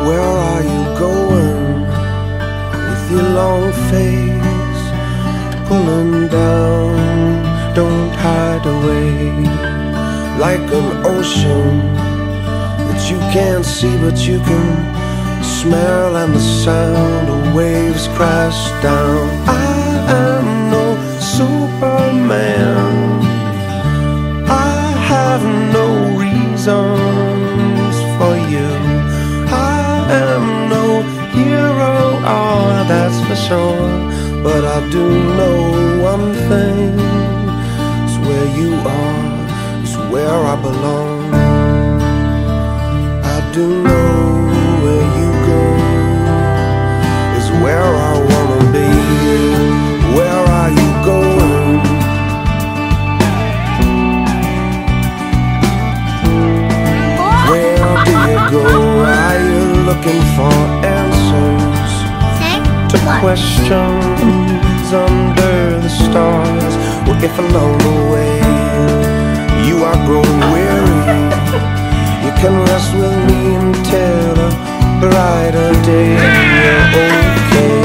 Where are you going with your long face pulling down? Don't hide away like an ocean that you can't see but you can smell, and the sound of waves crash down. I am no Superman, I have no reasons for you. I am no hero, oh, that's for sure. But I do know one thing, it's where you are, it's where I belong. I do know where you go is where I wanna be. Where are you going? Where do you go? Are you looking for answers to questions under the stars? Or if along the way you are growing weary, you can rest with me until a brighter day. You're okay.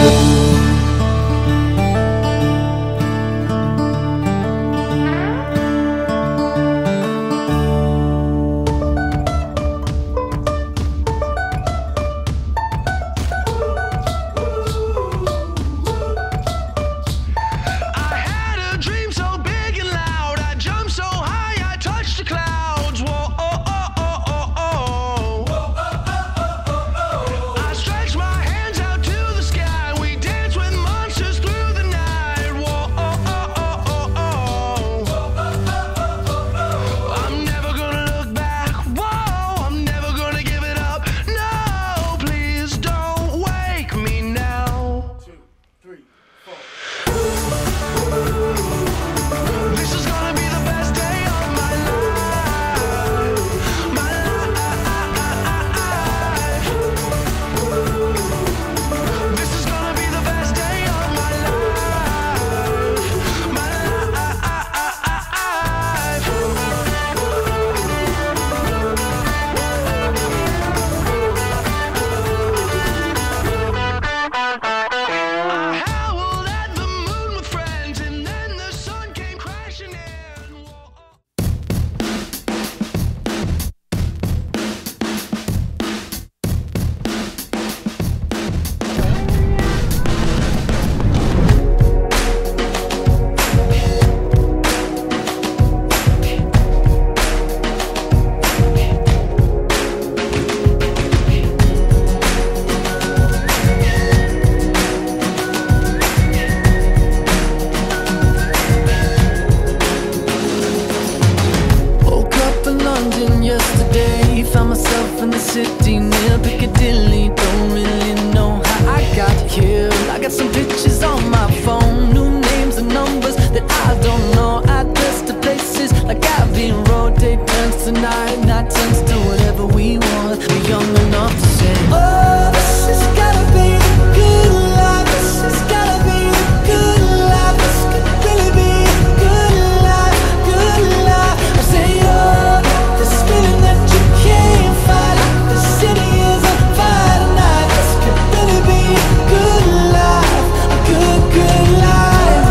City near Piccadilly, don't really know how I got here. I got some pictures on my phone, new names and numbers that I don't know. Address to places like Abbey Road. Day turns to night, night turns to whatever we want. We're young enough to say, oh, this has gotta be the good life. This has gotta be the good life. This could really be the good life, good life. I say, oh, this feeling that you can't fight. The city is on fire tonight. This could really be a good life, a good, good life.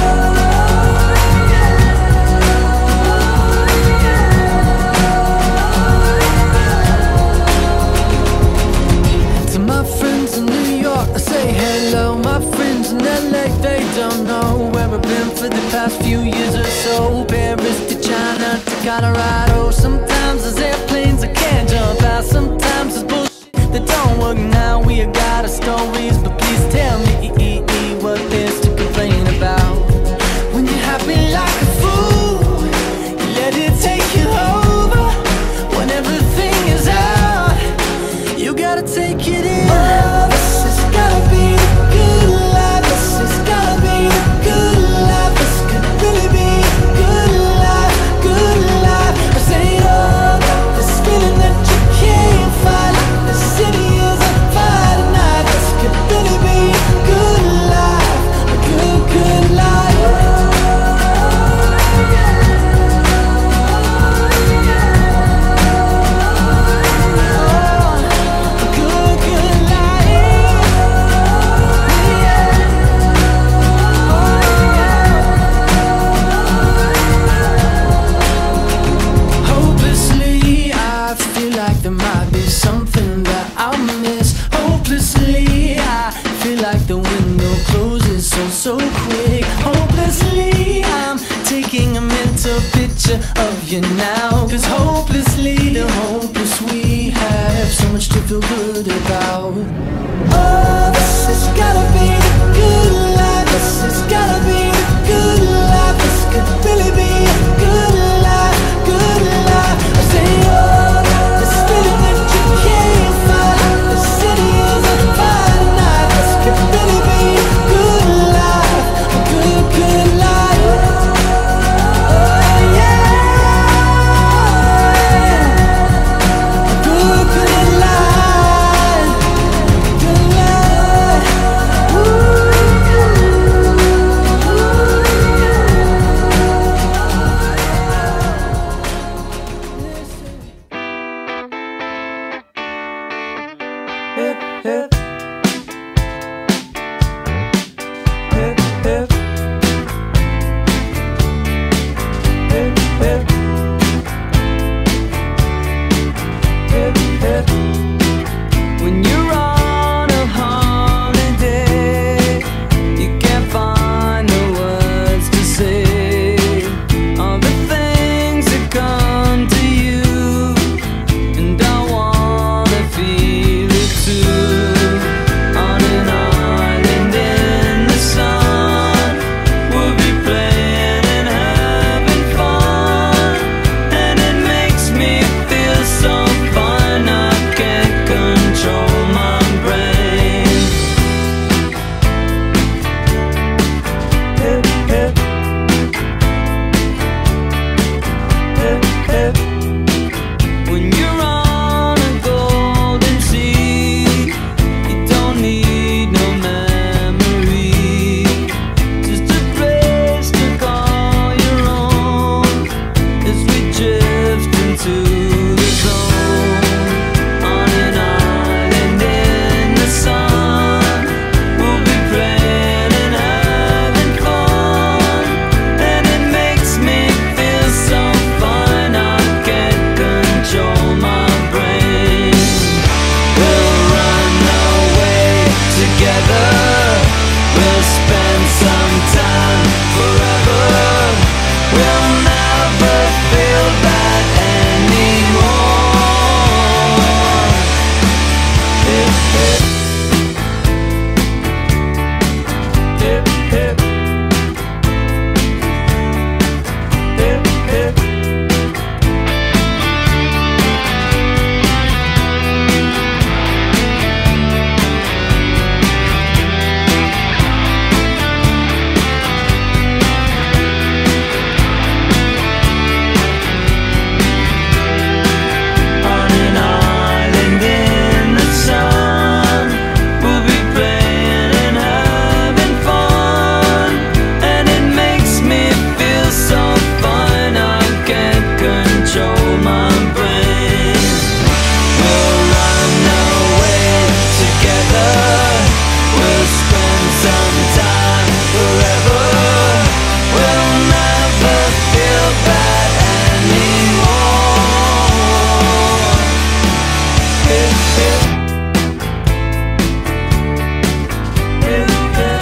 To my friends in New York, I say hello. My friends in LA, they don't know where I've been for the past few years or so. Paris to China to Colorado. Sometimes there's airplanes I can't jump out. Sometimes there's bullshit that don't work now. We got our stories, but please tell me what there's to complain about. When you're happy like a fool, you let it take you over. When everything is out, you gotta take it in. Oh, this has gotta be the good life. This has gotta be the good life. This could really be a good life, good life. I say, oh, this feeling that you can't fight. The city is on fire tonight. This could really be a good life, a good, good life. A good good about. Oh, this has gotta be the good life. This has gotta be the good life. This could really be a good life, good life. I say, oh, this feeling that you can't find. The city is a fine night. This could really be a good life, a good, good life. Oh yeah, a good, good life, good life. Hip, hip. Hip, hip. Hip, hip. Hip, hip. When you're on a holiday, you can't find the words to say all the things that come to you, and I wanna feel it too. On an island in the sun, we'll be playing and having fun, and it makes me feel so fine. I can't control my brain. Hip, hip. Hip, hip. When you're on a golden sea, you don't need no memory, just a place to call your own as we drift into the zone. On an island in the sun, we'll be playing and having fun, and it makes me feel so fine. I can't control my brain. We'll run away together. We'll spend some time forever. We'll never feel bad anymore. Hip, hip. Hip, hip. Hip, hip. On an island in the sun, we'll be playing and having fun, and it makes me feel so fine. I can't control my brain. We'll run away together. We'll spend some time forever. We'll never feel bad anymore. Hip, hip. Hip, hip.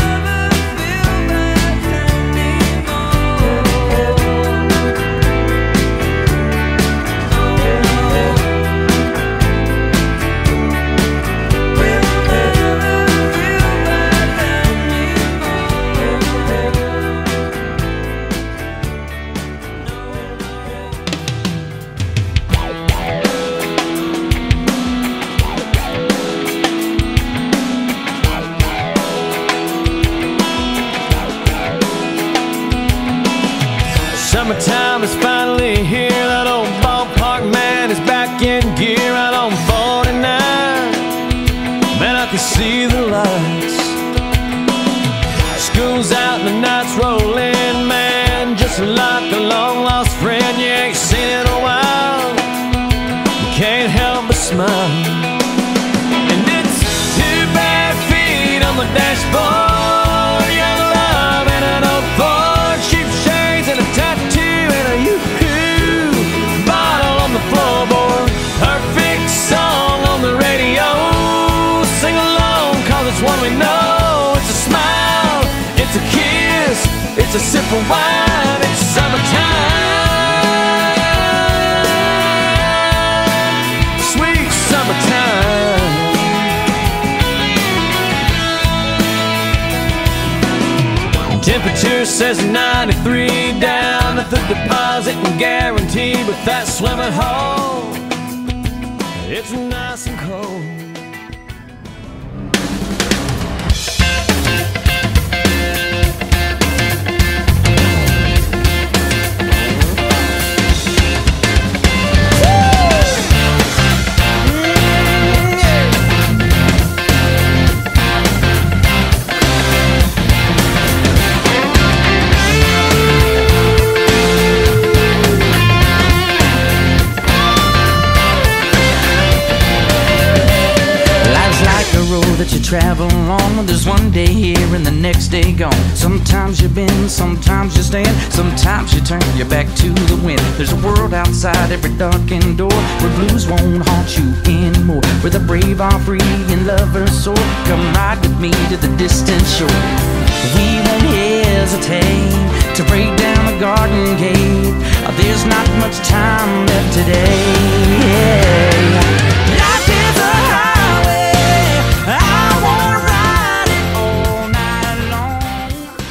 Summertime is finally here. That old ballpark man is back in gear out on 49. Man, I can see the lights. School's out and the night's rolling, man. Just like a long lost friend you ain't seen in a while. You can't help but smile. And it's 2 bare feet on the dashboard, young love and an old Ford, cheap shades and a tattoo and a yoo-hoo bottle on the floorboard. Perfect song on the radio. Sing along, cause it's one we know. It's a smile, it's a kiss, it's a sip of wine. It's summertime, sweet summertime. Temperature says 93 down at the deposit and guarantee, but that swimming hole, it's nice and cold. That you travel along, there's one day here and the next day gone. Sometimes you bend, sometimes you stand, sometimes you turn your back to the wind. There's a world outside every darkened door, where blues won't haunt you anymore, where the brave are free and lovers soar. Come ride with me to the distant shore. We won't hesitate to break down the garden gate. There's not much time left today. Life is a highway, I wanna ride it all night long.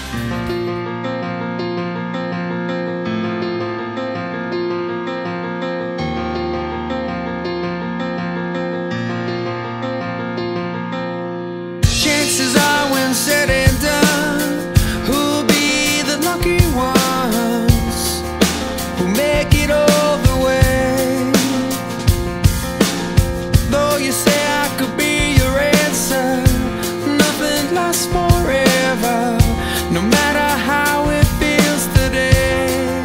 Chances are when said and done, who'll be the lucky ones who make it all the way? Though you say I could be your answer, nothing lasts forever, no matter how it feels today.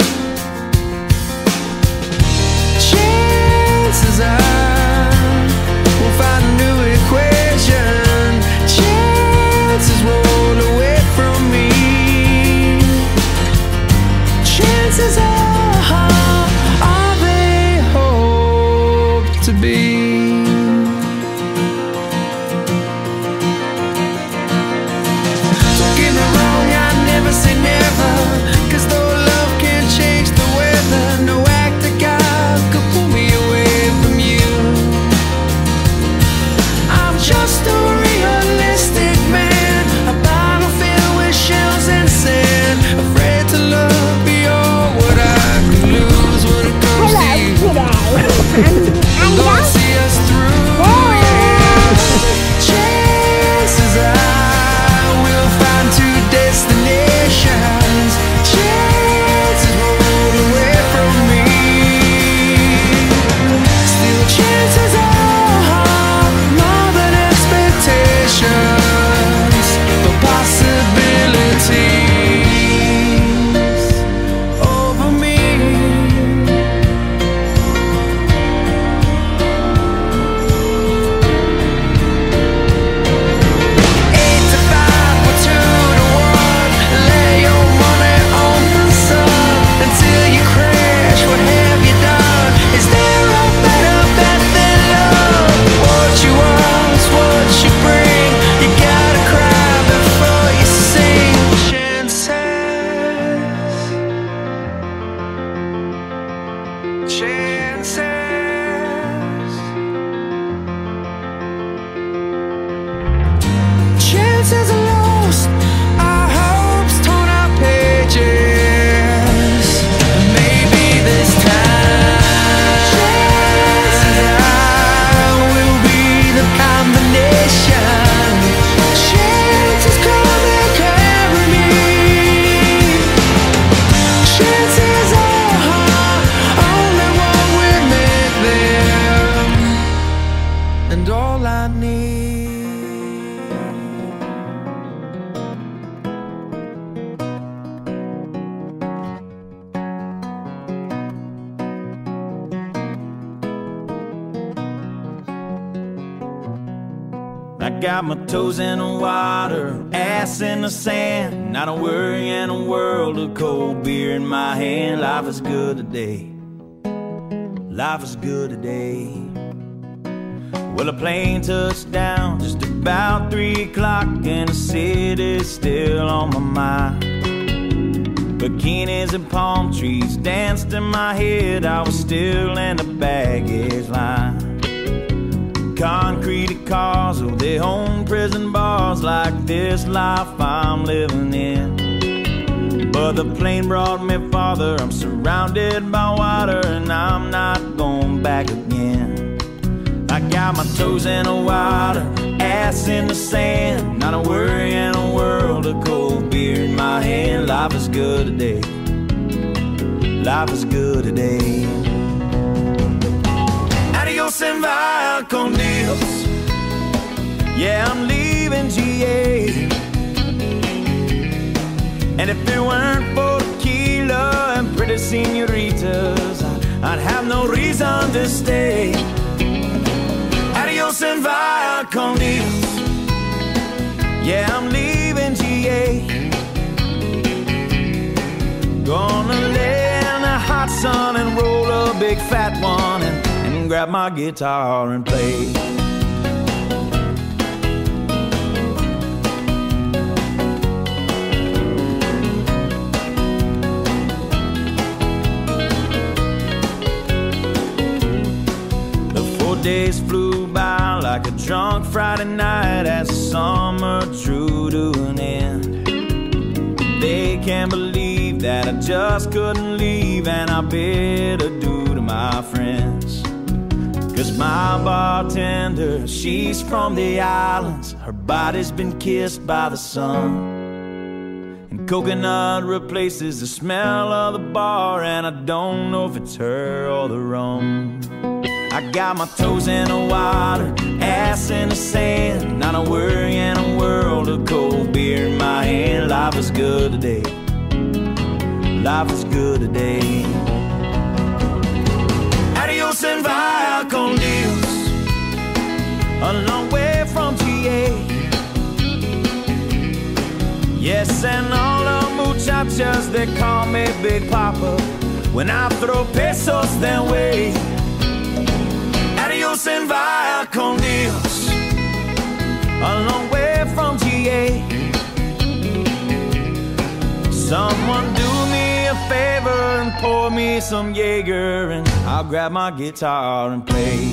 Chances are we'll find a new equation. Chances roll away from me. Chances are they hope to be. Say never, 'cause though love can change the weather, no act of God could pull me away from you. I'm just a realistic man, a bottle filled with shells and sand, afraid to love beyond what I could lose when it comes to you. Lord, see us through, yeah. Chances are we'll find two destinations. Chances roll away from me. Still chances are more than expectations, the possibilities over me. 8 to 5 or 2 to 1, lay your money on the sun until you crash. What have you done? Is there a better bet than love? What you want is what you bring. You gotta cry before you sing. Chances, chances are lost, our hopes torn out pages. Maybe this time, chances are will be the combination. Chances come and carry me. Chances are only one will make them, and all I need. I got my toes in the water, ass in the sand, not a worry in a world of cold beer in my hand. Life is good today, life is good today. Well, a plane touched down just about 3 o'clock, and the city's still on my mind. Bikinis and palm trees danced in my head, I was still in the baggage line. Concrete cars, oh, they own prison bars, like this life I'm living in. But the plane brought me farther. I'm surrounded by water and I'm not going back again. I got my toes in the water, ass in the sand, not a worry in a world, of cold beer in my hand. Life is good today. Life is good today. Adios and via con Dios. Yeah, I'm leaving GA. And if it weren't for tequila and pretty senoritas, I'd have no reason to stay. Adios and via con Dios. Yeah, I'm leaving GA. Gonna lay in the hot sun and roll a big fat one and grab my guitar and play. Days flew by like a drunk Friday night as the summer drew to an end. They can't believe that I just couldn't leave, and I bid adieu to my friends. Cause my bartender, she's from the islands. Her body's been kissed by the sun, and coconut replaces the smell of the bar, and I don't know if it's her or the rum. I got my toes in the water, ass in the sand, not a worry in a world, of cold beer in my hand. Life is good today. Life is good today. Adios and via con Dios. A long way from GA. Yes, and all the muchachas, they call me Big Papa when I throw pesos their way. Adios and via con Dios. A long way from GA. Someone do me a favor and pour me some Jaeger, and I'll grab my guitar and play.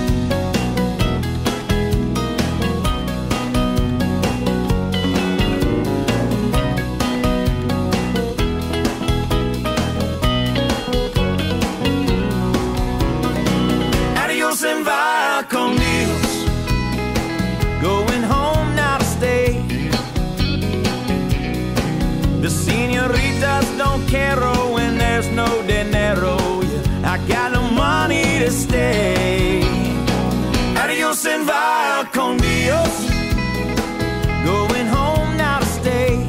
And via con Dios. Going home now to stay. The senoritas don't care when there's no dinero. Yeah, I got no money to stay. Adios and via con Dios. Going home now to stay.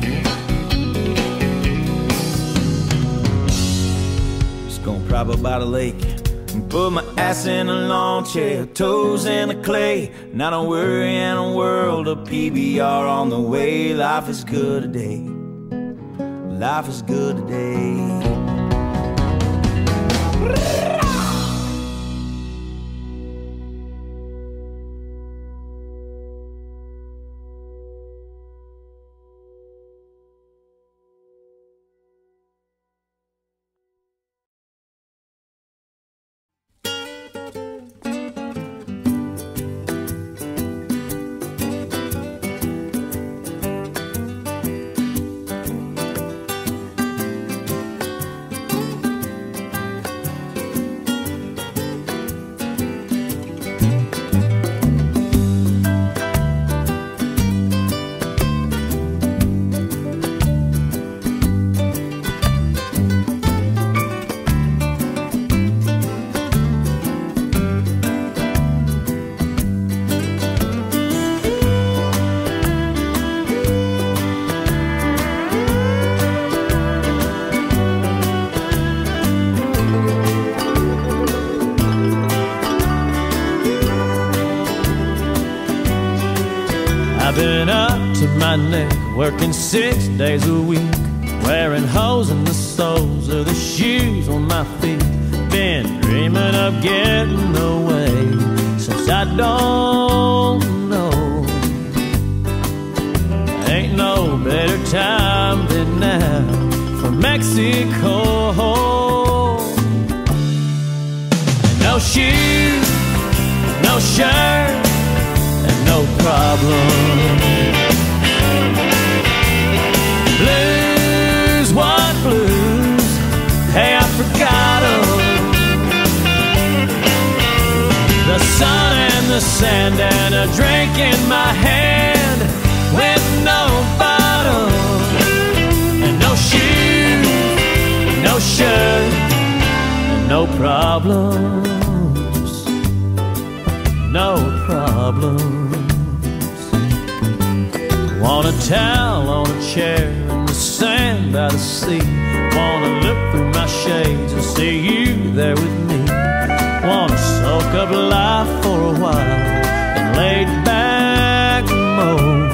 Just gonna prop up by the lake and put my ass in a lawn chair, toes in the clay, not a worry in a world, of PBR on the way. Life is good today. Life is good today. I've been up to my neck, working 6 days a week, wearing holes in the soles of the shoes on my feet. Been dreaming of getting away since I don't know. Ain't no better time than now for Mexico. No shoes, no shirt, no problem. Blues, what the sand and a drink in my hand, with no bottle and no shoes, no shirt, and no problems, no problems. Want a towel on a chair in the sand by the sea. Wanna look through my shades and see you there with me. Wanna soak up life for a while and lay back mode.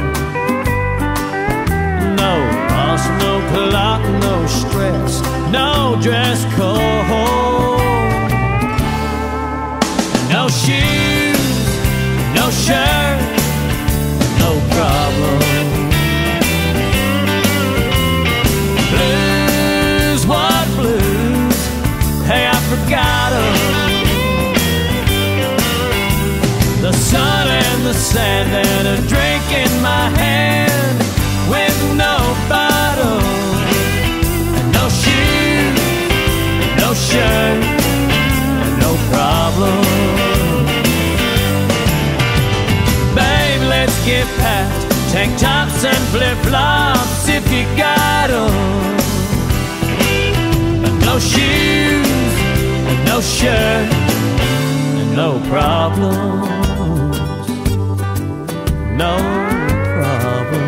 No boss, no clock, no stress, no dress code. No shoes, no shirt, no problem. Blues, what blues? Hey, I forgot 'em. The sun and the sand and a drink in my hand, with no bottle and no shoes, no shirt, no problem. Babe, let's get past tank tops and flip-flops if you got 'em. No shoes, no shirt, no problems, no problems.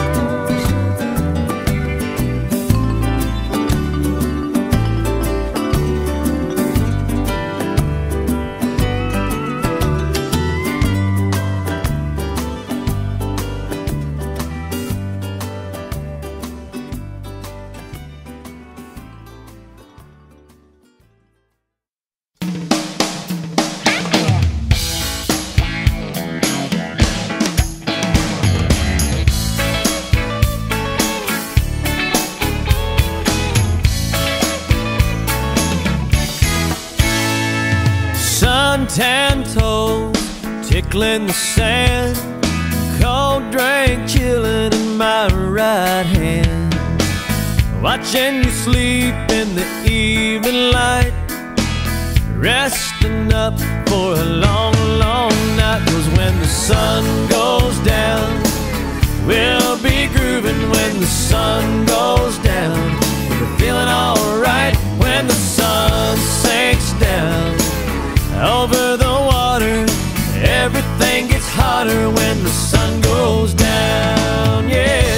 Tan toes tickling the sand, cold drink chilling in my right hand. Watching you sleep in the evening light, resting up for a long, long night. 'Cause when the sun goes down, we'll be grooving. When the sun goes down, we'll be feeling alright. When the sun sinks down over the water, everything gets hotter when the sun goes down, yeah.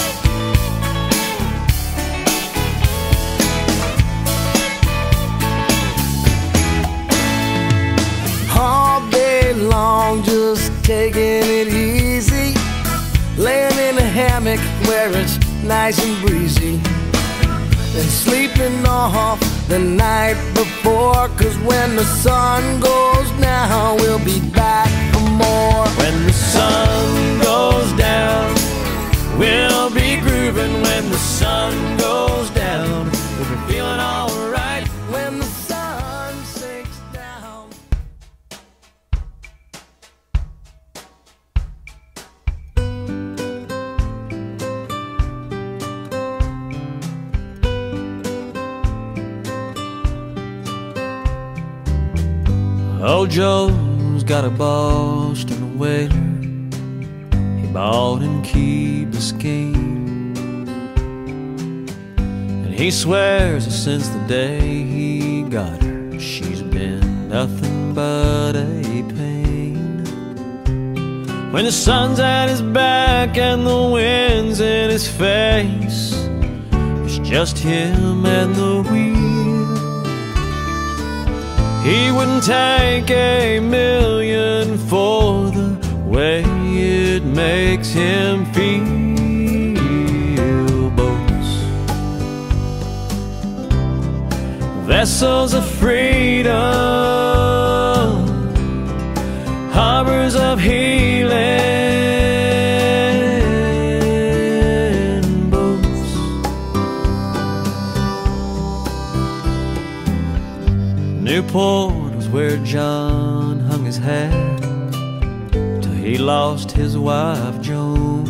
All day long, just taking it easy, laying in a hammock where it's nice and breezy, and sleeping off the night before. 'Cause when the sun goes down, we'll be back for more. When the sun goes down, we'll be grooving. When the sun goes down, we'll be feeling alright. When the sun sinks down. Old Joe's got a Boston whaler, he bought in Key Biscayne, and he swears that since the day he got her, she's been nothing but a pain. When the sun's at his back and the wind's in his face, it's just him and the wheel. He wouldn't take $1,000,000 for the way it makes him feel. Boats, vessels of freedom, harbors of healing. Boats, Newport was where John hung his hat till he lost his wife Joan.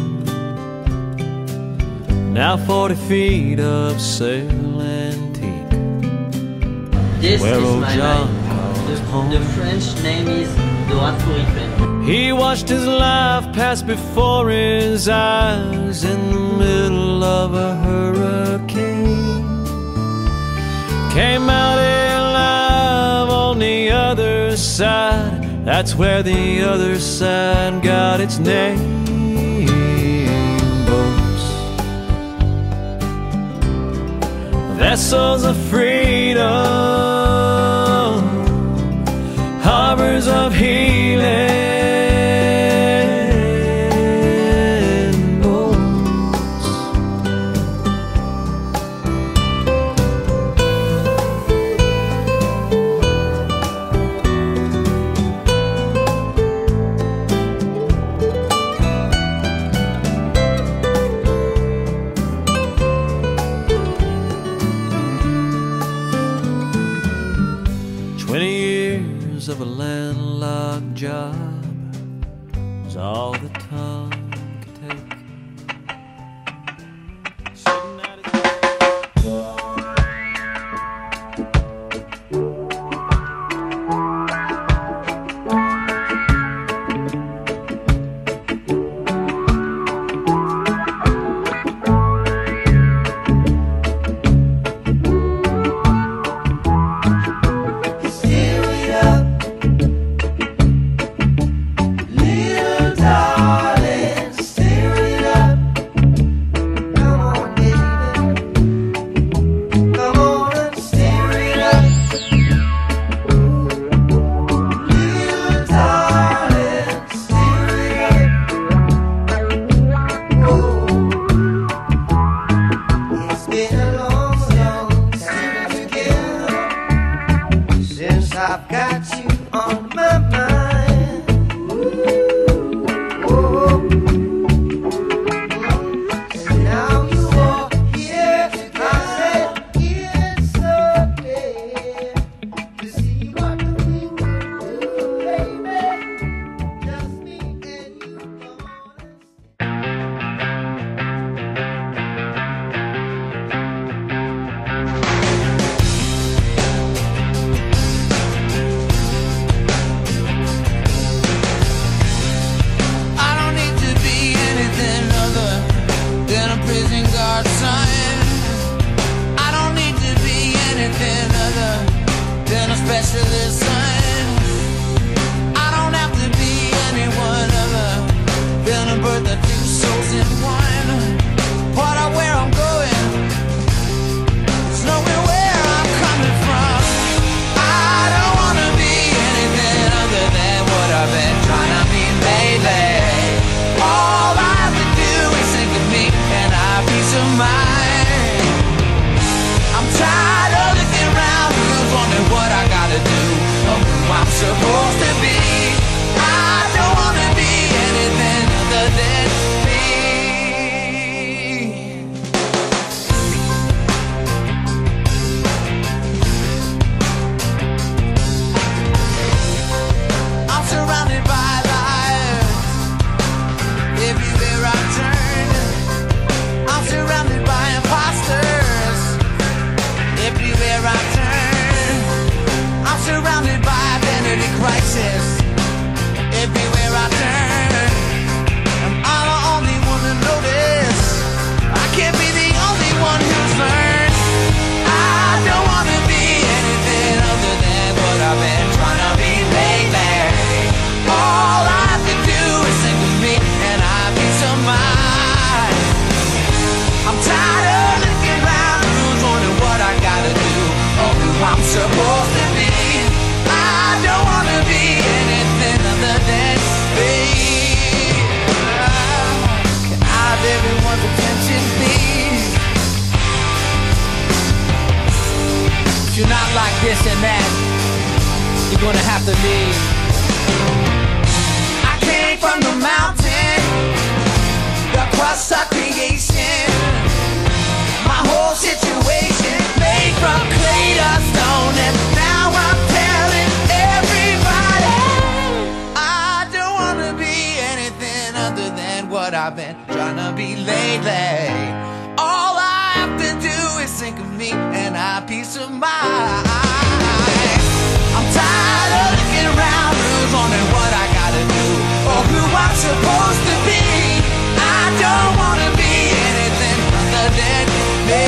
Now 40 feet of sail antique, This where is old my John name. calls home. The French name is He watched his life pass before his eyes in the middle of a hurricane. Came out alive on the other side. That's where the other side got its name. Boats, vessels of freedom, harbors of healing. Of a landlocked job is all the tongue could take. I've got you on my mind. And now you are here. I said it's so clear to see what we can do, baby. Just me and you. Specialist son. I don't have to be anyone other than a birth of two souls in one. Part of where I'm going is knowing where I'm coming from. I don't want to be anything other than what I've been trying to be lately. All I have to do is think of me and I have peace of mind. I'm tired of looking around, wondering what I gotta do, or who I'm supposed to be. I don't wanna be anything other than me. I'm surrounded by lies everywhere I turn. I'm surrounded by imposters everywhere I turn. I'm surrounded by identity crisis everywhere I turn. I'm the only one to notice. I can't be the only one who's learned. I don't want to be anything other than what I've been trying to be lately. All I have to do is think of me and I have peace of mind. I'm tired of looking around, who's wondering what I gotta do, or who I'm supposed to be. I don't wanna be anything other than me. Can I have everyone's attention, please? If you're not like this and that, you're gonna have to leave. I came from the mountain, the crust of creation. My whole situation made from clay to stone, and now I'm telling everybody I don't wanna be anything other than what I've been trying to be lately. All I have to do is think of me and I have peace of mind. I'm tired of looking around, who's wondering what who I'm supposed to be. I don't wanna be anything other than me.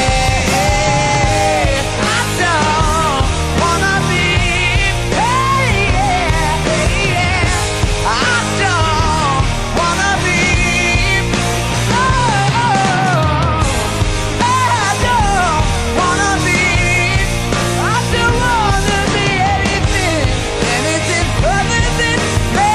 I don't wanna be, hey, yeah, hey, yeah. I don't wanna be, oh, I don't wanna be, I don't wanna be anything, anything other than me.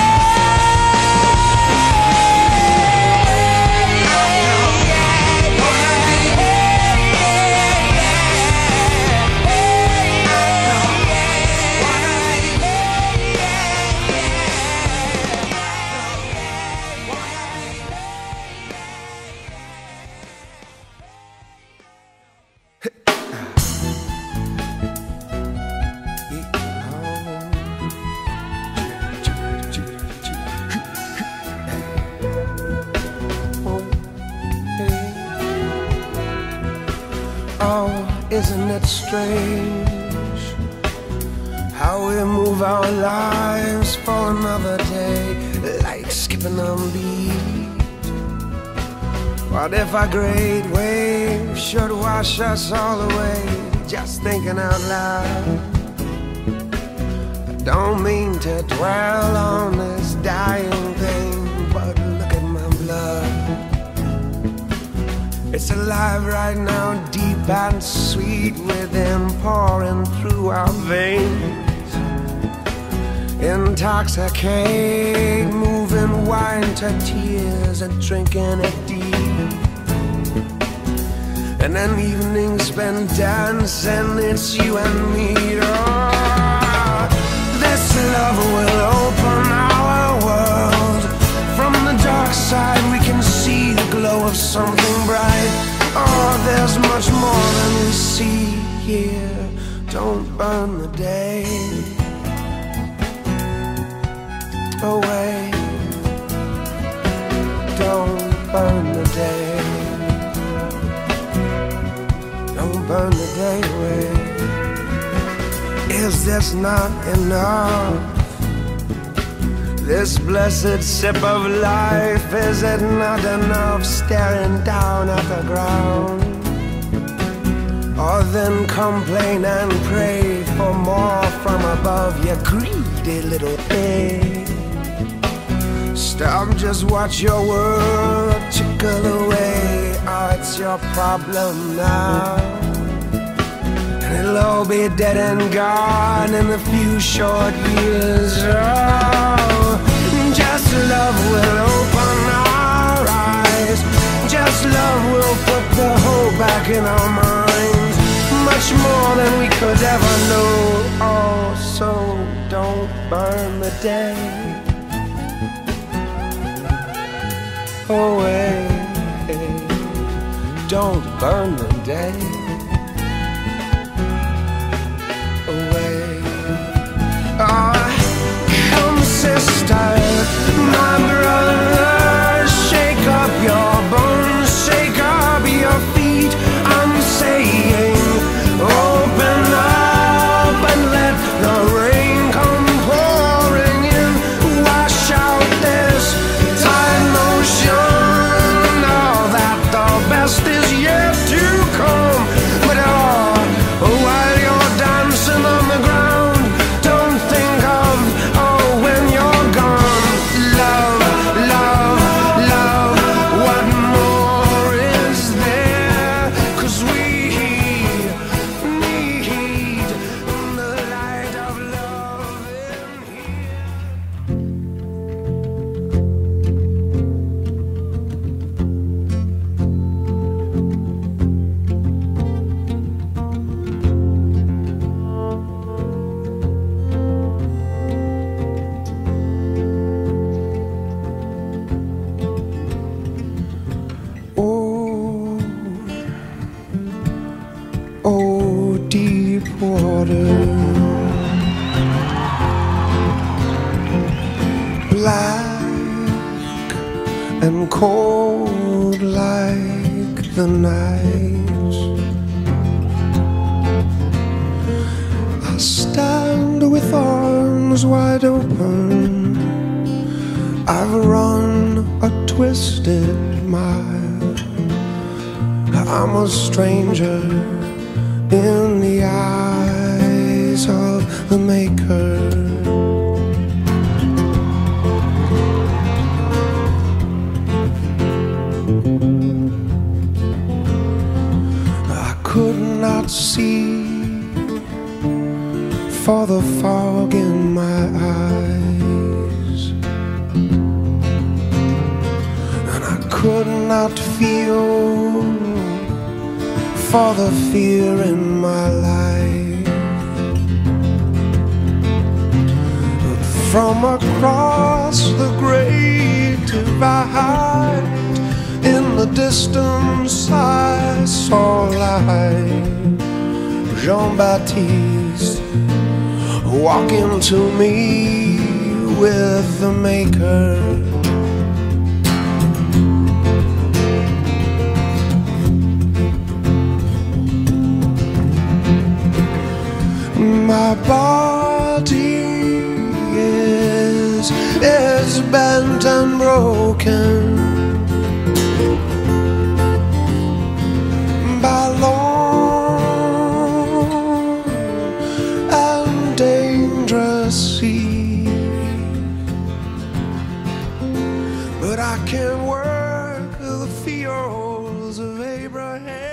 Oh, isn't it strange how we move our lives for another day, like skipping a beat? What if a great wave should wash us all away? Just thinking out loud. I don't mean to dwell on this dying thing, but look at my blood. It's alive right now, deep and sweet within, pouring through our veins. Intoxicate, moving wine to tears and drinking it deep. And an evening spent dancing, it's you and me. Oh, this love will open our world. From the dark side we can see the glow of something bright. Oh, there's much more than we see here. Don't burn the day away. Don't burn the day. Don't burn the day away. Is this not enough? This blessed sip of life, is it not enough? Staring down at the ground. Or then complain and pray for more from above, you greedy little thing. Stop, just watch your world trickle away. Oh, it's your problem now. And it'll all be dead and gone in a few short years. Oh, just love will open our eyes. Just love will put the whole back in our minds. Much more than we could ever know. Oh, so don't burn the day away. Don't burn the day away. Oh, come sister, my brother, shake up your bones, shake up your feet. I'm saying, open up and let the rain come pouring in. Wash out this tide motion. Know that the best is yet to come. But while you're dancing on the ground, don't think of, oh, when you're gone. Love, love, love, what more is there? 'Cause we need the light of love in here. Oh, oh, deep water, black and cold like the night. I stand with arms wide open, I've run a twisted mile. I'm a stranger in the eyes of the Maker. I could not see for the fog in my eyes, and I could not feel for the fear in my life. But from across the great divide, in the distance I saw light. Jean-Baptiste walking to me with the Maker. My body is bent and broken by long and dangerous sea, but I can work the fields of Abraham.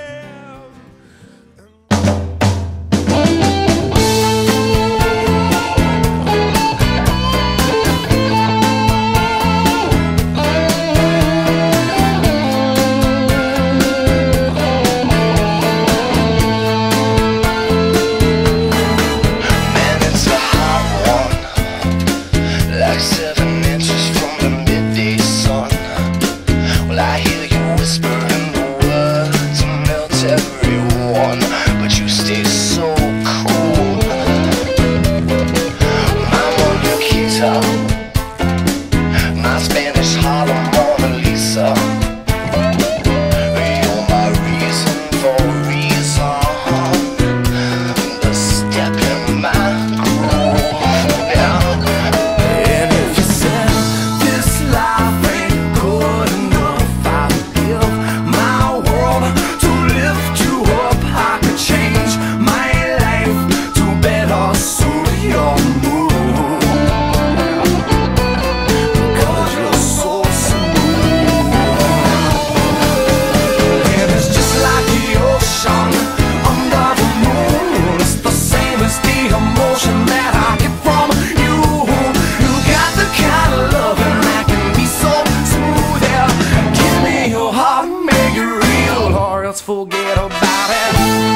Forget about it.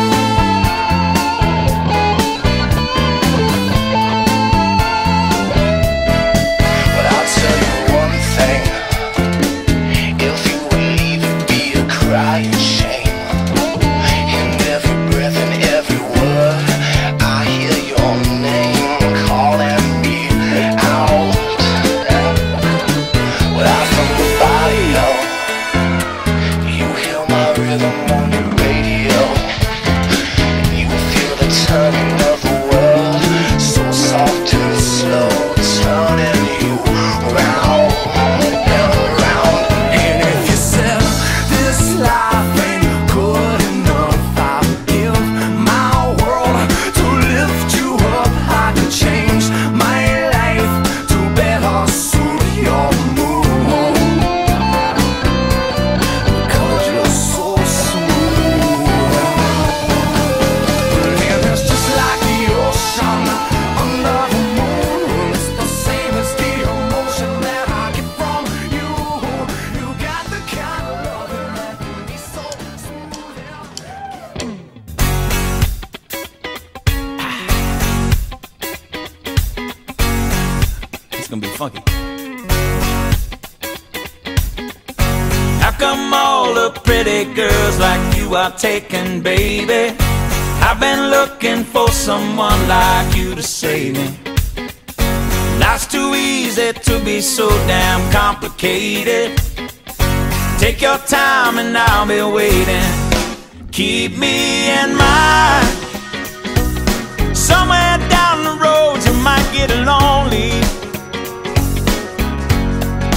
But I'll tell you one thing, if you would leave, it'd be a crying shame. In every breath and every word, I hear your name calling me out. Without from the bio, you hear my rhythm on your radio, and you feel the turning of the world, so soft and slow, turning you round and round. And if you said this life ain't good enough, I'll give my world to lift you up. I could change my life to better suit your mood, because you're so smooth. And it's just like the ocean under the moon. It's the same as the emotion that I get from you. You got the kind of loving that can be so smooth. It's gonna be funky. How come all the pretty girls like you are taken, baby? I've been looking for someone like you to save me. Life's too easy to be so damn complicated. Take your time and I'll be waiting. Keep me in mind. Somewhere down the road you might get lonely.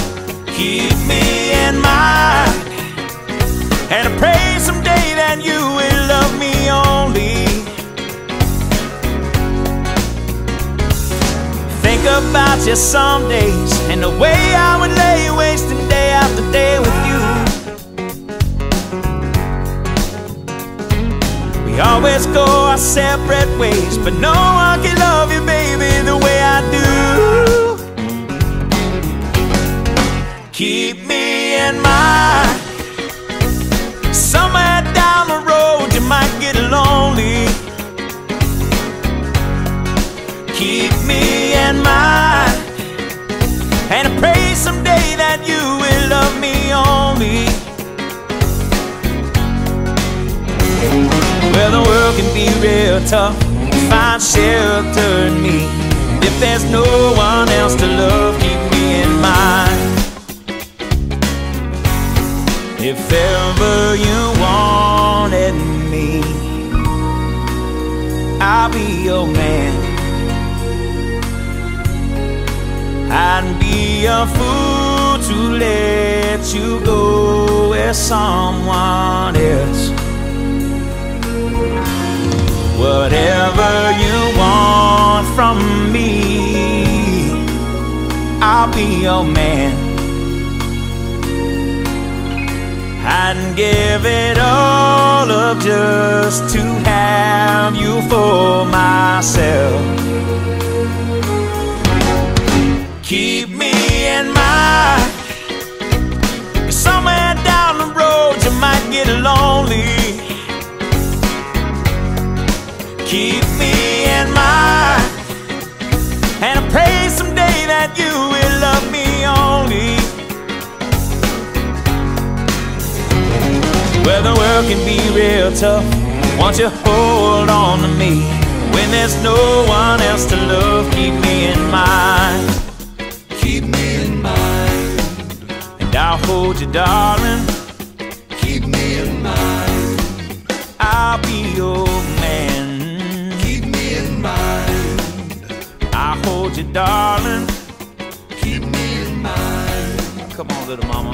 keep me in mind, and I pray someday that you will love me only. Think about you some days and the way I would lay wasting day after day with you. We always go our separate ways, but no one can love you, baby, the way I do. Keep me in mind, somewhere down the road you might get lonely. Keep me in mind, and I pray someday that you will love me only. Well, the world can be real tough to find shelter in me. If there's no one else to love, keep me in mind. If ever you wanted me, I'll be your man. I'd be a fool to let you go with someone else. Whatever you want from me, I'll be your man. I'd give it all up just to have you for myself. Keep me in mind, somewhere down the road you might get lonely. Keep me in mind, and I pray someday that you will love me only. Well, the world can be real tough, won't you hold on to me? When there's no one else to love, keep me in mind. Keep me in mind, and I'll hold you, darling. keep me in mind, I'll be your man. keep me in mind, I'll hold you, darling. keep me in mind. Come on, little mama.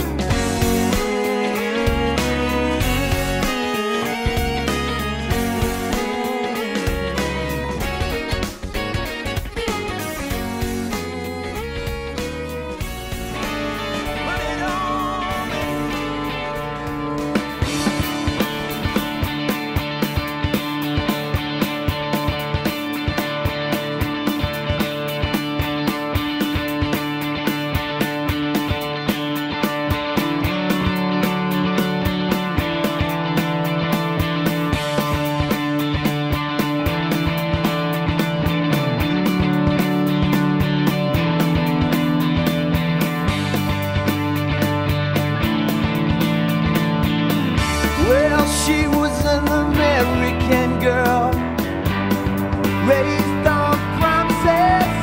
Well, she was an American girl, raised on promises.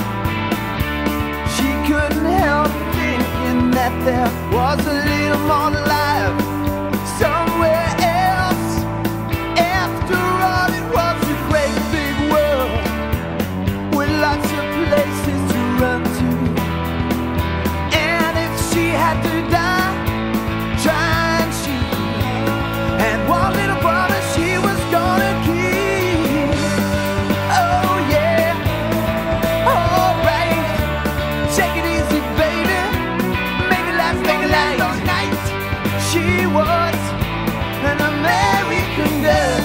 She couldn't help thinking that there was a little more to life somewhere else. After all, it was a great big world with lots of places to run to. And if she had to die trying, she and one little promise she was gonna keep. Oh yeah, alright. Take it easy, baby. Make it last all night. She was an American girl.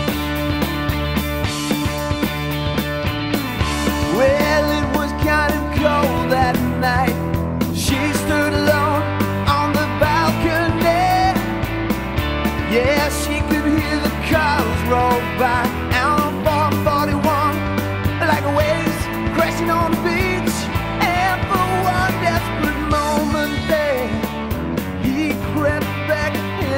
Well, it was kind of cold that night. She stood alone on the balcony. Yeah, she could hear the cars roll by out on 441, like waves crashing on the beach. And for one desperate moment there, he crept back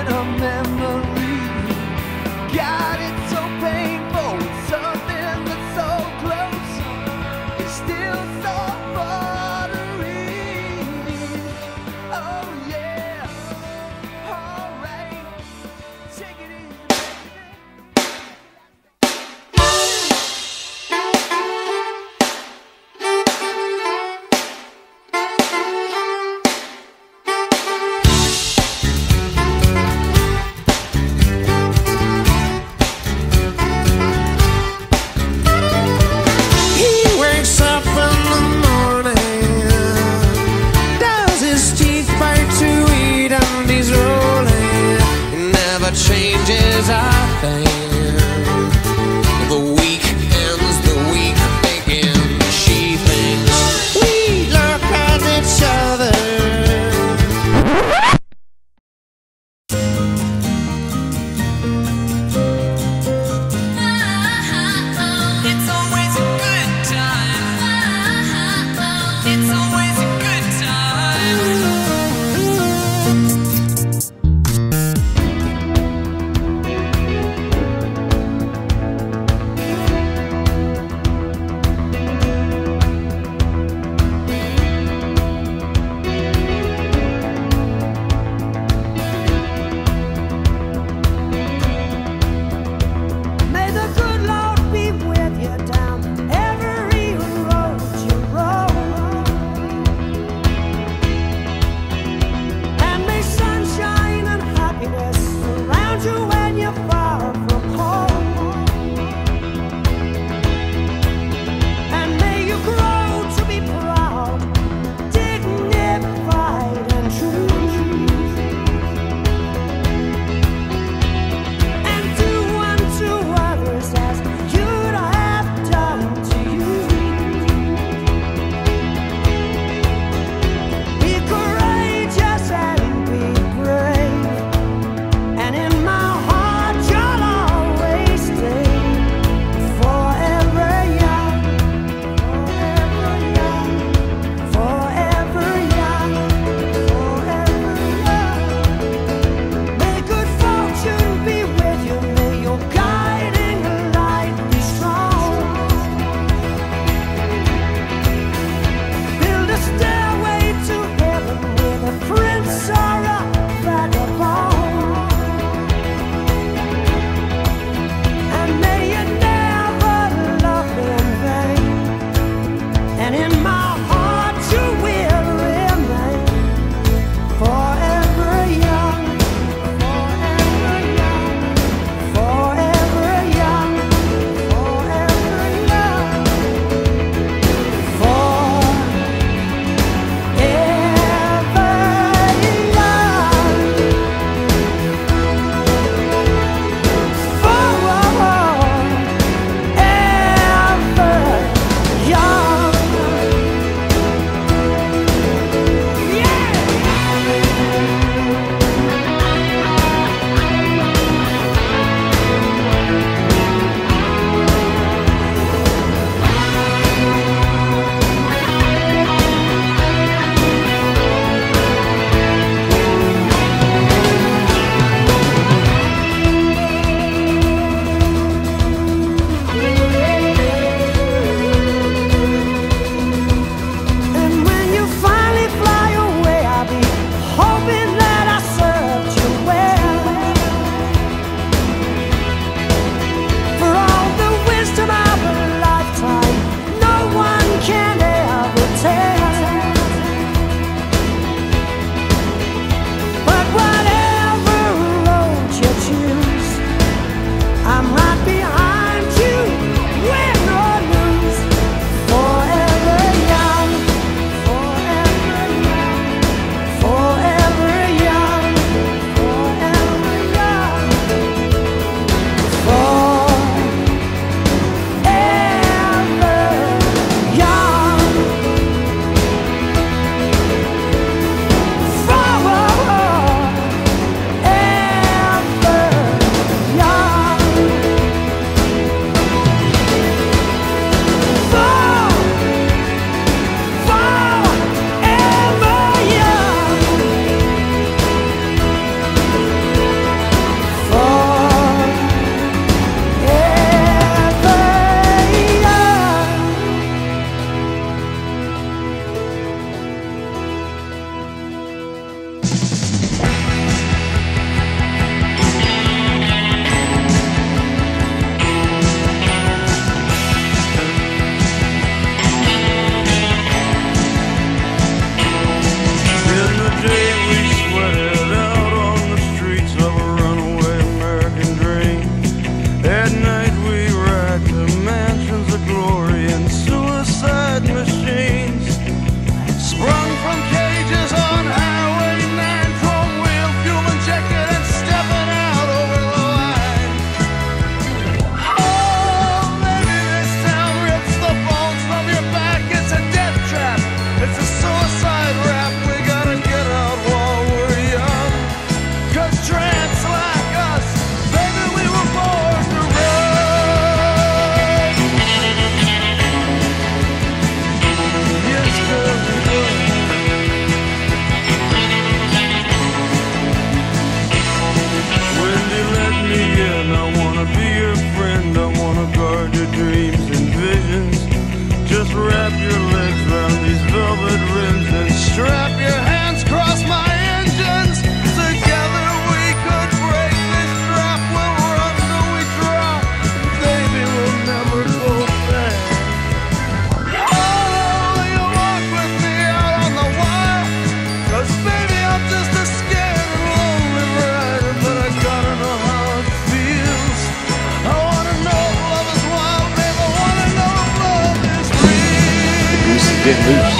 get loose.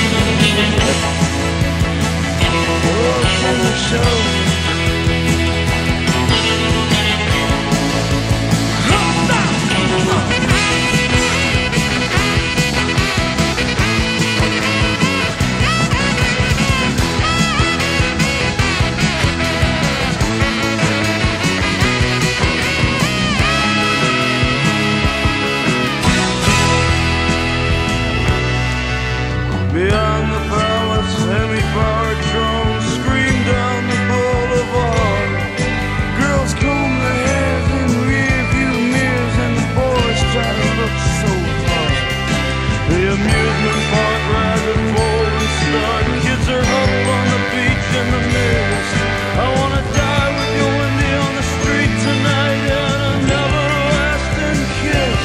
Beyond the palace, semi-powered drones scream down the boulevard. Girls comb their hairs in rear-view mirrors, and the boys try to look so hard. The amusement park rides are full and start. Kids are up on the beach in the mist. I wanna die with you, Wendy, on the street tonight, and an everlasting kiss.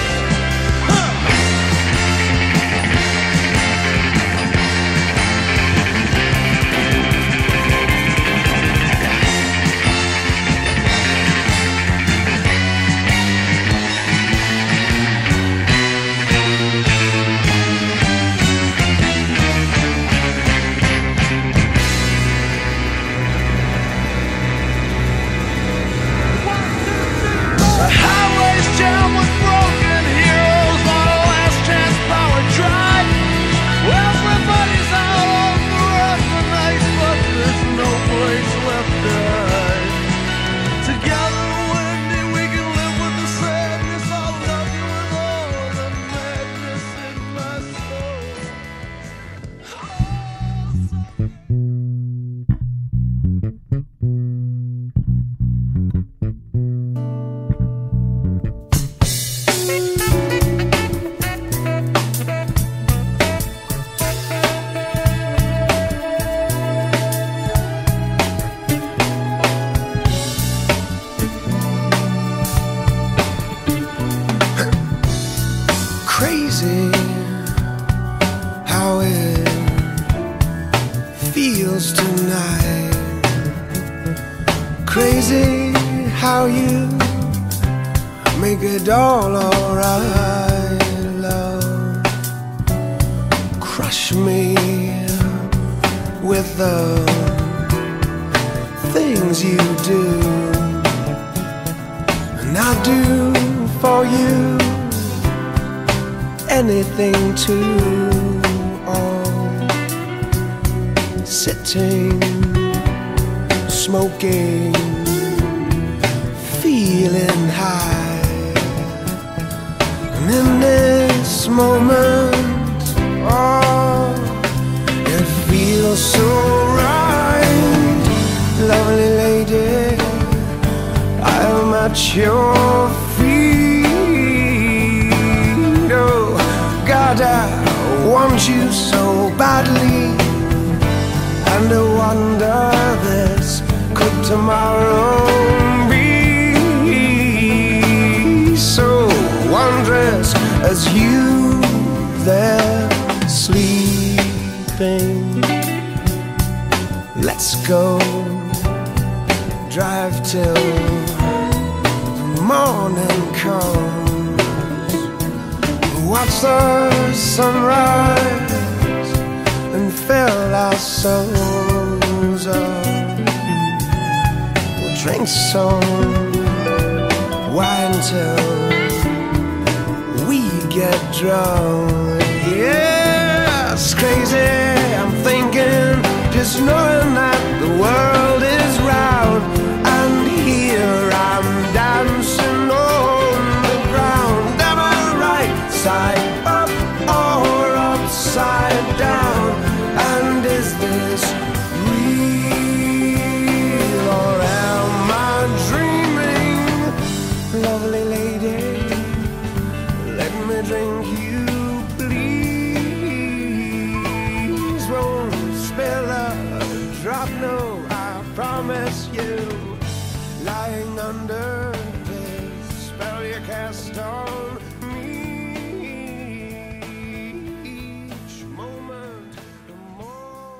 The highway's jammed with broken heroes on a last chance power drive. Well, everybody's out on the run tonight, but there's no place left to hide. Together, Wendy, we can live with the sadness. I'll love you with all the madness in my soul. Crazy how it feels tonight. Crazy how you make it all alright, love. Crush me with the things you do, and I do for you anything to all. Sitting, smoking, feeling high, and in this moment, oh, it feels so right. Lovely lady, I'm at your feet. Oh God, I want you so badly, and I wonder this, could tomorrow be so wondrous as you there sleeping? Let's go drive till the morning comes, watch the sunrise and fill our souls up. We'll drink some wine till we get drunk. Yeah, it's crazy, I'm thinking, just knowing that the world is round, and here I'm dancing on the ground. Am I right side up or upside down? And is this real, or am I dreaming? Lovely lady, let me drink you, please. Won't spill a drop, no, I promise you. Lying under this spell you cast on me, each moment the more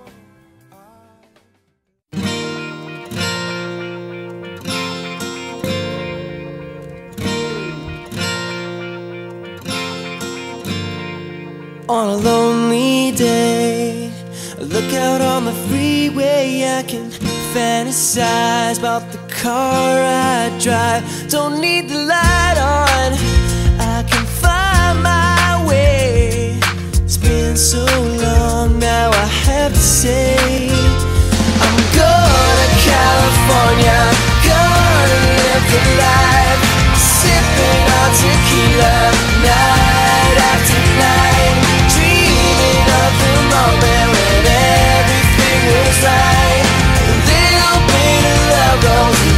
On a lonely day I look out on the freeway, I can fantasize about the car I drive. Don't need the light on, I can find my way. It's been so long now, I have to say I'm going to California, gonna live the life, sipping on tequila night after night, dreaming of the moment when everything was right. A little bit of love goes a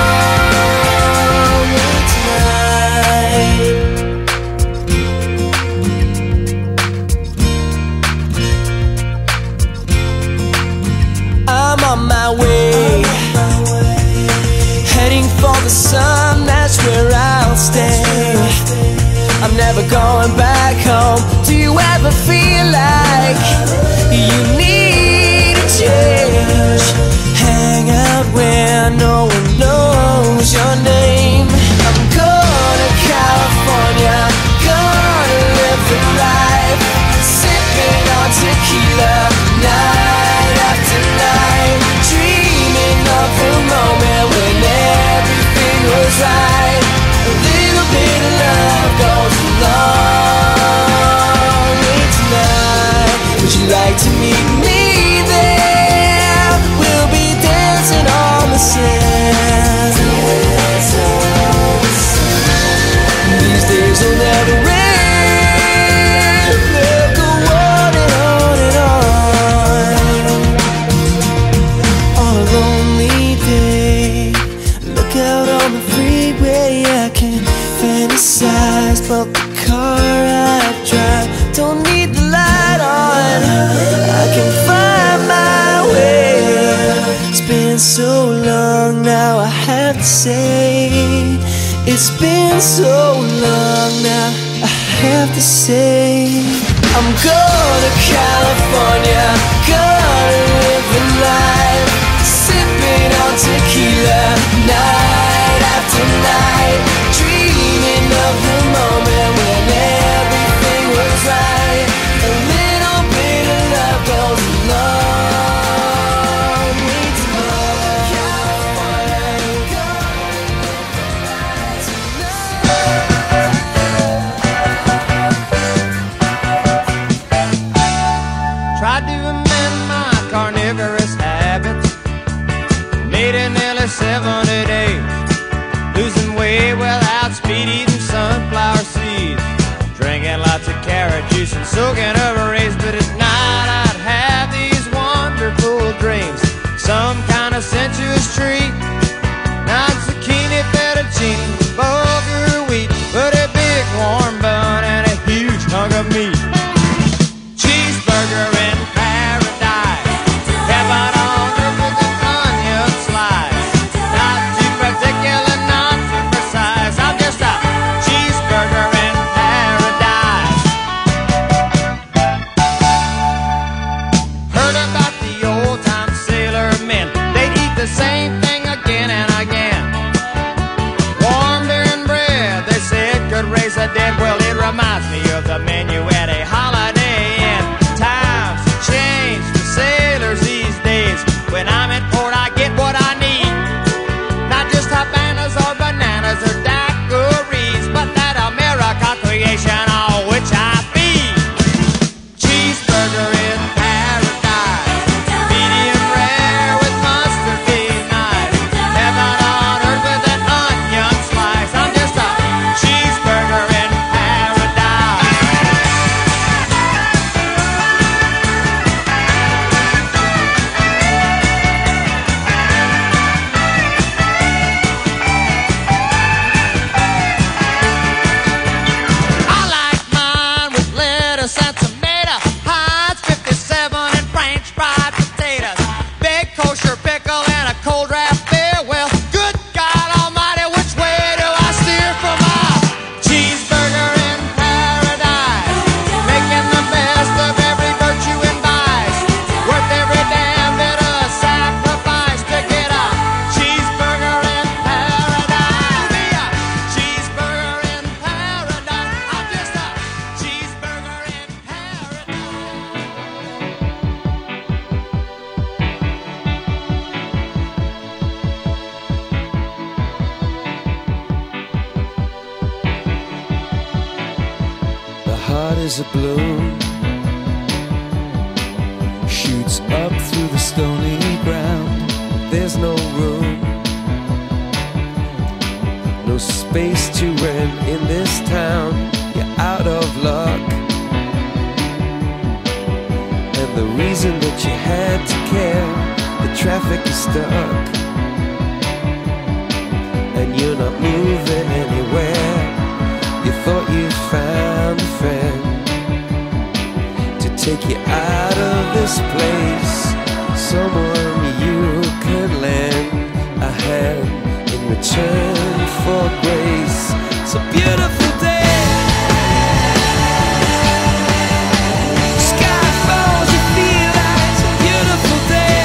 long way tonight. I'm on my way, heading for the sun, that's where I'll stay. I'm never going back home. Do you ever feel like you need a change? Hang out where no one knows your name. I'm going to California, gonna live the life, sipping on tequila night after night, dreaming of the moment when everything was right. A little bit of love goes a long way tonight. Would you like to meet me there? We'll be dancing on the sand. These days will never end, they'll go on and on and on. On a lonely day, look out on the freeway, I can fantasize about the car I drive. Don't need the light on, I can find my way. It's been so long now, I have to say it's been so long now, I have to say I'm going to California, gonna live the life, sipping on tequila night after night, dreaming of the moment when everything was right. A little bit of love goes a long way tonight. Tried to amend my carnivorous habits, made it nearly 70 days, losing weight without speed, eating sunflower seeds, drinking lots of carrot juice and soaking over rays. But at night I'd have these wonderful dreams, some kind of sensuous treat, not zucchini, fettuccine, bulgur wheat, but a big warm bun and a huge hunk of meat. Cheeseburger in paradise, heaven on earth with an onion slice, not too particular, not too precise, I'm just a cheeseburger in paradise. Heard about the old time sailor men, they'd eat the same thing again and again. Warm beer and bread, they said could raise the dead. Well, it reminds me of the menu at a Holiday Inn. Times change for sailors these days. When I'm in port, I get what I need, not just Havanas or bananas or daiquiris, but that America creation on which I feed. Cheeseburger in paradise, medium rare with mustard being nice, heaven on earth with an onion slice, I'm just a cheeseburger in paradise. I like mine with lettuce and tomato, Heinz 57 and French fried potatoes, big kosher pickle and a cold draft beer. Well, good God Almighty, which way do I steer for my cheeseburger in paradise? Making the best of every virtue and vice, worth every damn bit of sacrifice to get a cheeseburger in paradise. Be a cheeseburger in paradise. I'm just a cheeseburger in paradise. roses are bloom, shoots up through the stony ground. There's no room, no space to rent in this town. You're out of luck, and the reason that you had to care, the traffic is stuck, and you're not moving anywhere. You thought you found a friend to take you out of this place, someone you could lend a hand in return for grace. It's a beautiful day. Sky falls, you feel like it's a beautiful day.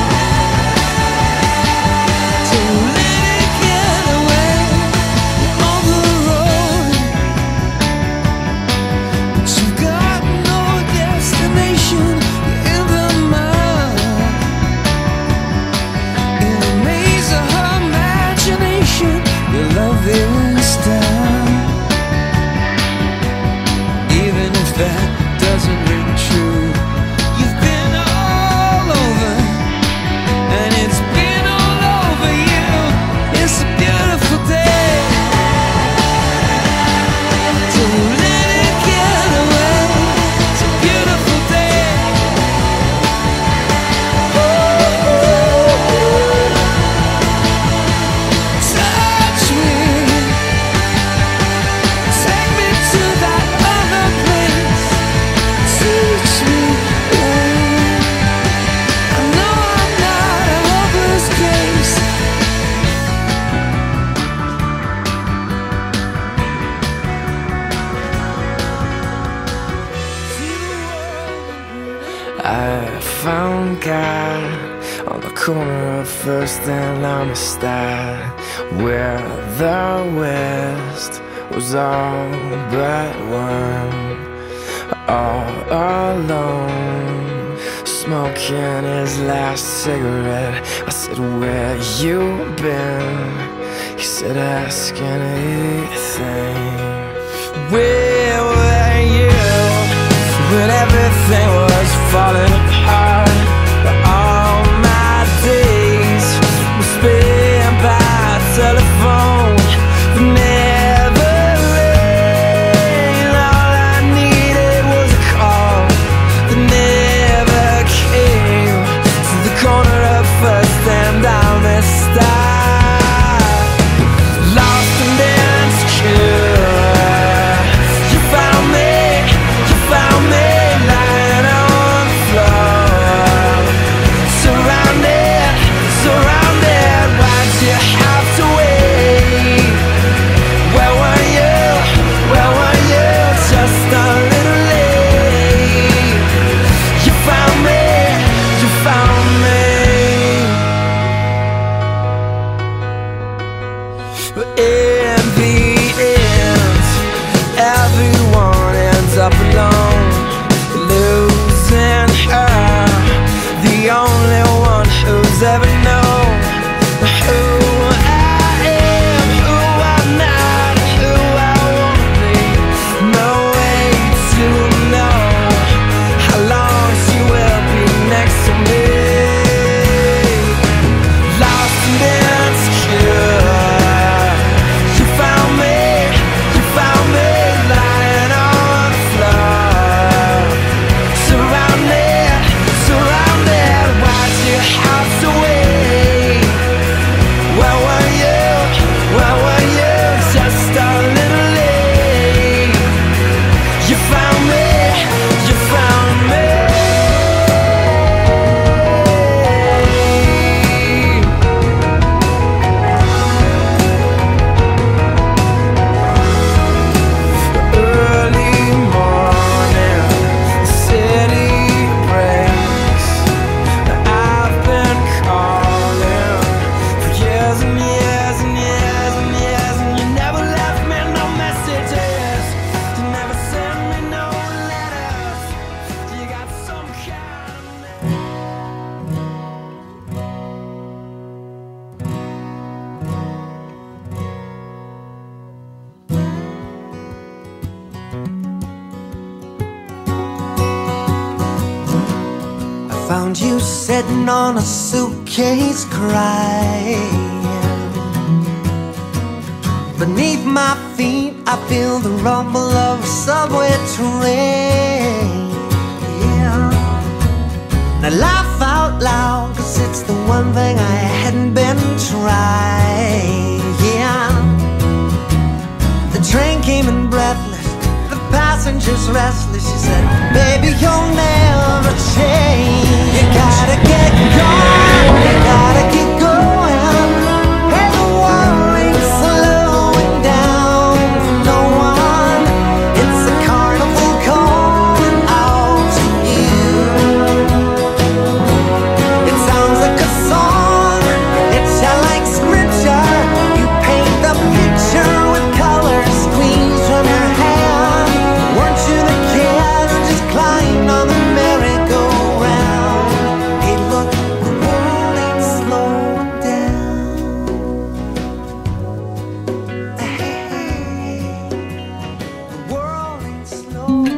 So let it get away on the road, but you've got no destination. You're in the mud, in a maze of her imagination. Your love is down, even if that doesn't ring true. You've been all over, and it's been all over you. It's a beautiful day, so let it get away. It's a beautiful day. Touch me, take me to that other place. Teach me, I know I'm not a hopeless case. I found God on the corner of First and Amistad, where the West was all but one. All alone, smoking his last cigarette. I said, where you been? He said, ask anything. Where were you when everything was falling apart? But all my days were spent by telephone. Never rain. All I needed was a call that never came. To the corner of First and Amistad, lost and insecure. You found me lying on the floor, surrounded. Why'd you have to wait? Where were you? Just a little late. You found me. But in the end, everyone ends up alone, losing her, the only one who's ever known who I am, who I'm not, who I wanna be. No way to know how long she will be next to me. Lost and insecure, you found me lying on the floor, surrounded. Why'd you have to wait? found you sitting on a suitcase crying. Beneath my feet I feel the rumble of a subway train. Yeah. Now laugh out loud, 'cause it's the one thing I hadn't been trying. Yeah. The train came in breathless, the passengers restless. She said, baby, you'll never change. You gotta get going, you gotta keep going. Hey, the world ain't slowing down for no one. It's a carnival calling out to you. It sounds like a song, it's like scripture. You paint the picture with colors squeezed from your hand. Weren't you the kid who just climbed on the merry-go-round? Hey, look, the world ain't slowing down. Hey, the world ain't slowing.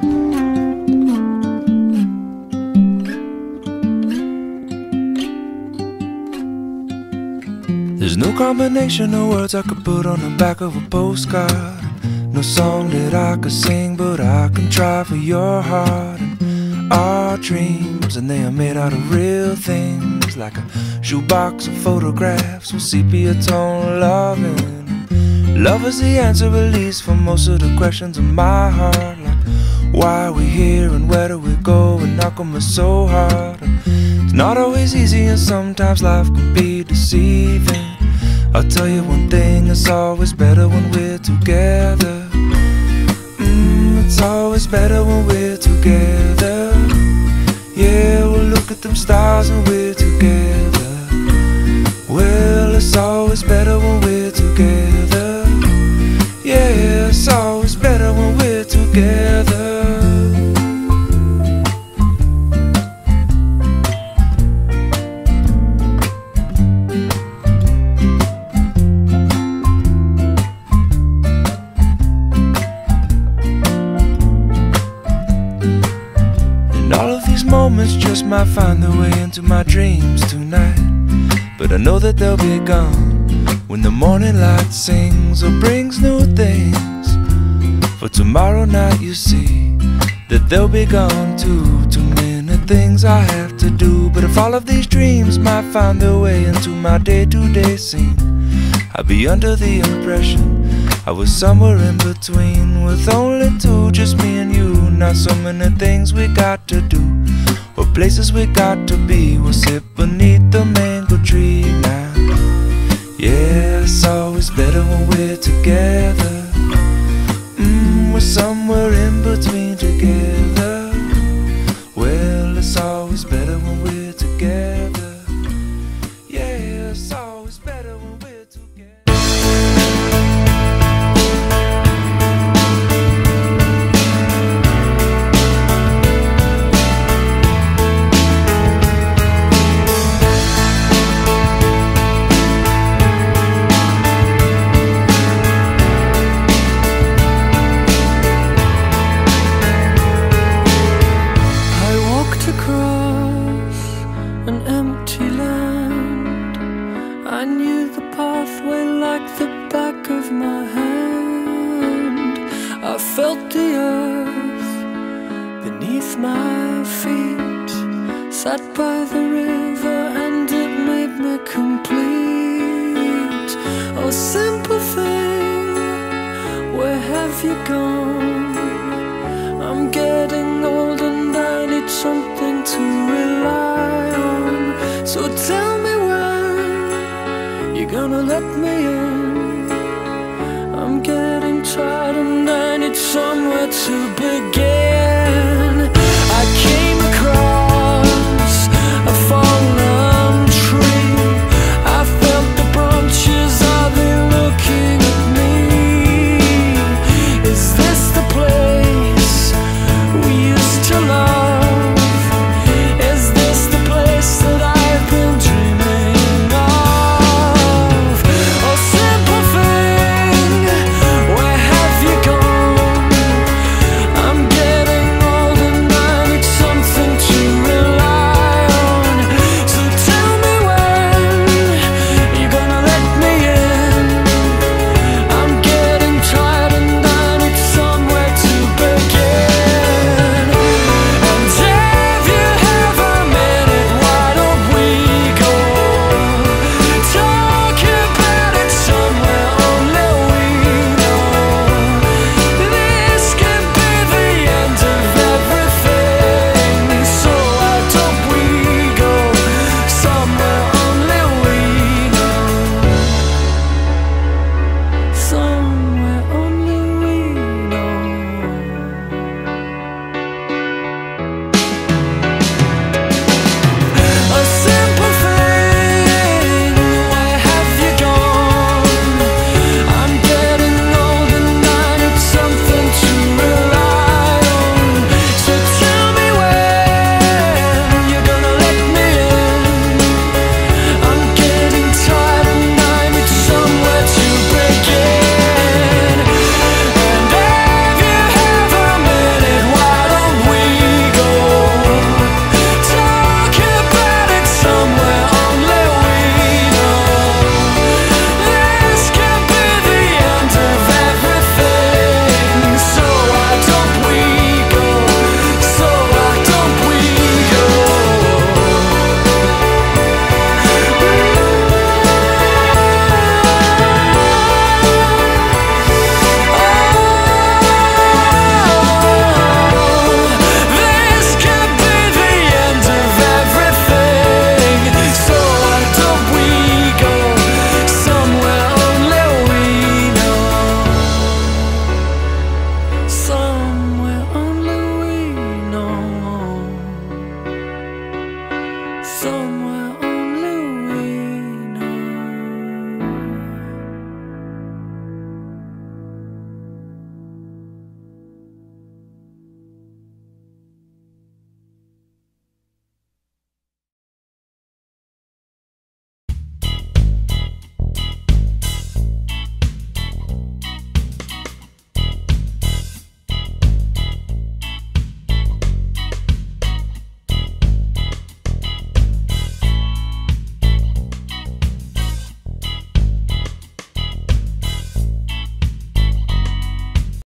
There's no combination of words I could put on the back of a postcard. No song that I could sing, but I can try for your heart. And our dreams, and they are made out of real things, like a shoebox of photographs with sepia tone loving. Love is the answer, at least for most of the questions in my heart, like why are we here and where do we go, and how come it's so hard. And it's not always easy, and sometimes life can be deceiving. I'll tell you one thing, it's always better when we're together. It's always better when we're together. Yeah, we'll look at them stars and we're together. Well, it's always better when we're together. Yeah, it's always better when we're together. Moments just might find their way into my dreams tonight, but I know that they'll be gone when the morning light sings or brings new things. For tomorrow night you see that they'll be gone too. Too many things I have to do, but if all of these dreams might find their way into my day-to-day scene, I'd be under the impression I was somewhere in between, with only two, just me and you. Not so many things we got to do, or places we got to be. We'll sit beneath the mango tree now. Yeah, it's always better when we're together. We're somewhere in between together. Well, it's always better when we're together. Yeah, it's always better when we're together. Across an empty land, I knew the pathway like the back of my hand. I felt the earth beneath my feet, sat by the river and it made me complete. Oh, simple thing, where have you gone? I'm getting old and I need something to rely on. So tell me when you're gonna let me in. I'm getting tired and I need somewhere to begin.